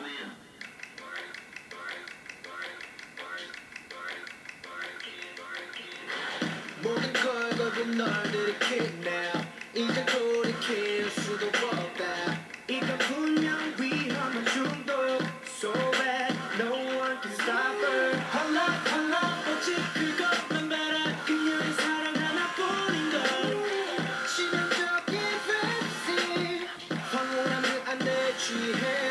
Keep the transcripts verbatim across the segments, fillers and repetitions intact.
모든 걸 걸고 널 들이킬 now 이제 돌이킬 수도 없다 이건 분명 위험한 중독 So bad no one can stop her 헐라 헐라 오직 그것만 바라 그녀의 사랑 하나뿐인걸 치명적인 fantasy 황홀함을 안 내취해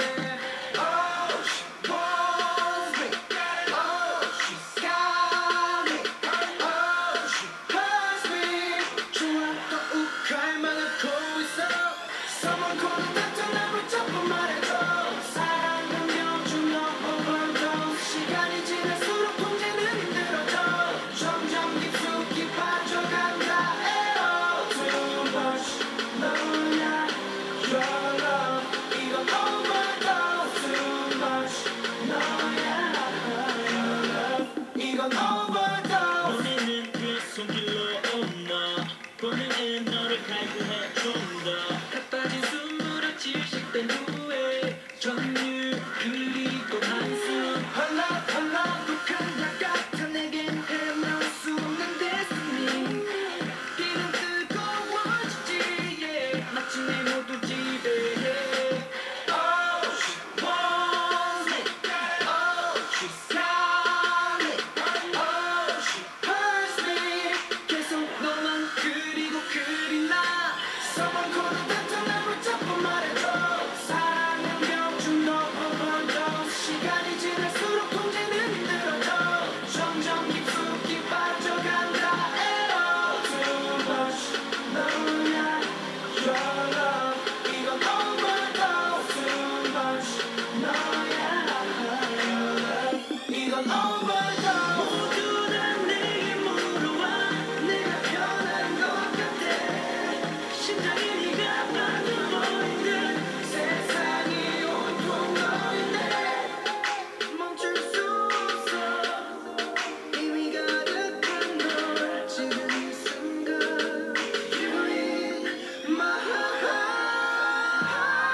보내는 너를 갈구해 좀 더 가빠진 숨으로 질식된 후에 전율 그리고 한숨 헐라 헐라 독한 약 같아 내겐 헤어나올 수 없는 destiny 길은 뜨거워지지 yeah. 마침내 모두 지배해 Oh she wants me Oh she's got me Oh she hurts me 계속 너만 그리고 그리나 Someone call the doctor 날 붙잡고 말해줘 사랑은 병중독 overdose 시간이 지날수록 통제는 힘들어져 점점 깊숙이 빠져간다 Oh too much 너야 Your love 이건 overdose Too much 너야 Your love 이건 overdose 모두 다 내게 물어와 내가 변한 것 같아 심장이 네가 빠져버린 듯 세상이 온통 너인데 멈출 수 없어 이미 가득한 널 지금 이 순간 You're in my heart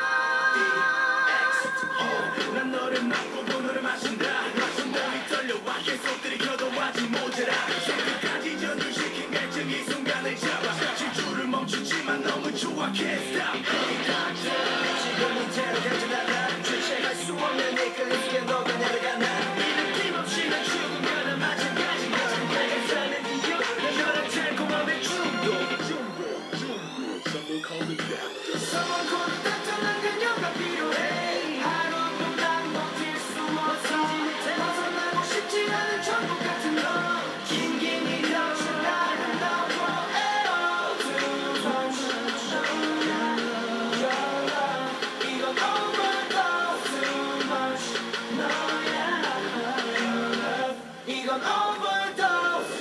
EXO 난 너를 맛보고 너를 마신다 마신 몸이 떨려와 계속 들이켜도 아직 모자라 새벽까지 전율시킨 갈증 이 순간을 잡아 질주를 멈추지만 너무 좋아 Can't stop Hey doctor 지금 이대로 괜찮아 주체할 수 없는 이 끌림에 너가 내려가나 이 느낌 없이 난 죽음과나 마찬가지 내가 사는 이유 난 너랑 달콤함의 중독 중독 중독 Someone call me doctor Someone call me doctor 난 그녀가 필요해 하루도 난 버틸 수 없어 벗어나고 싶지 않은 천국 같은 너 긴긴 이렇게 나를 넘어 Oh too much 너야 Your love 이건 overdose Too much 너야 Your love 이건 overdose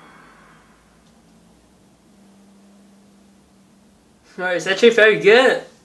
Right, it's actually very good.